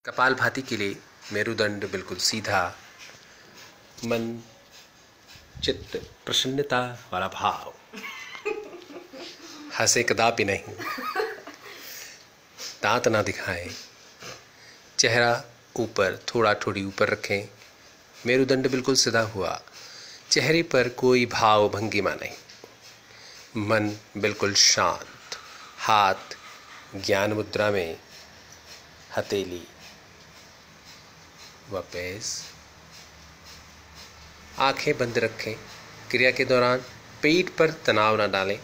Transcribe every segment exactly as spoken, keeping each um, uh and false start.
कपालभाति के लिए मेरुदंड बिल्कुल सीधा, मन चित्त प्रसन्नता वाला भाव, हंसे कदापि नहीं, दांत ना दिखाएं, चेहरा ऊपर थोड़ा थोड़ी ऊपर रखें, मेरुदंड बिल्कुल सीधा हुआ, चेहरे पर कोई भाव भंगिमा नहीं, मन बिल्कुल शांत, हाथ ज्ञान मुद्रा में, हथेली व पेश, आंखें बंद रखें। क्रिया के दौरान पेट पर तनाव न डालें,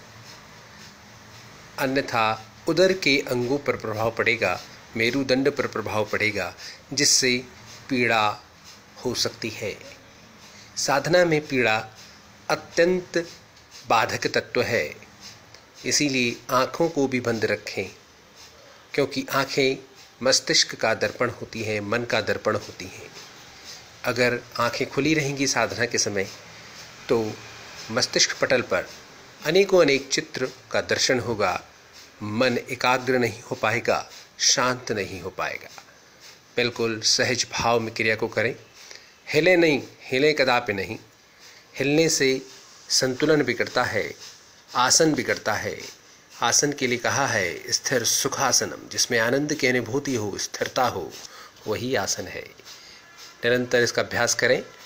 अन्यथा उदर के अंगों पर प्रभाव पड़ेगा, मेरुदंड पर प्रभाव पड़ेगा, जिससे पीड़ा हो सकती है। साधना में पीड़ा अत्यंत बाधक तत्व है, इसीलिए आँखों को भी बंद रखें, क्योंकि आँखें मस्तिष्क का दर्पण होती हैं, मन का दर्पण होती हैं। अगर आँखें खुली रहेंगी साधना के समय तो मस्तिष्क पटल पर अनेकों अनेक चित्र का दर्शन होगा, मन एकाग्र नहीं हो पाएगा, शांत नहीं हो पाएगा। बिल्कुल सहज भाव में क्रिया को करें, हिले नहीं, हिले कदापि नहीं। हिलने से संतुलन बिगड़ता है, आसन बिगड़ता है। आसन के लिए कहा है स्थिर सुखासनम, जिसमें आनंद की अनुभूति हो, स्थिरता हो, वही आसन है। निरंतर इसका अभ्यास करें।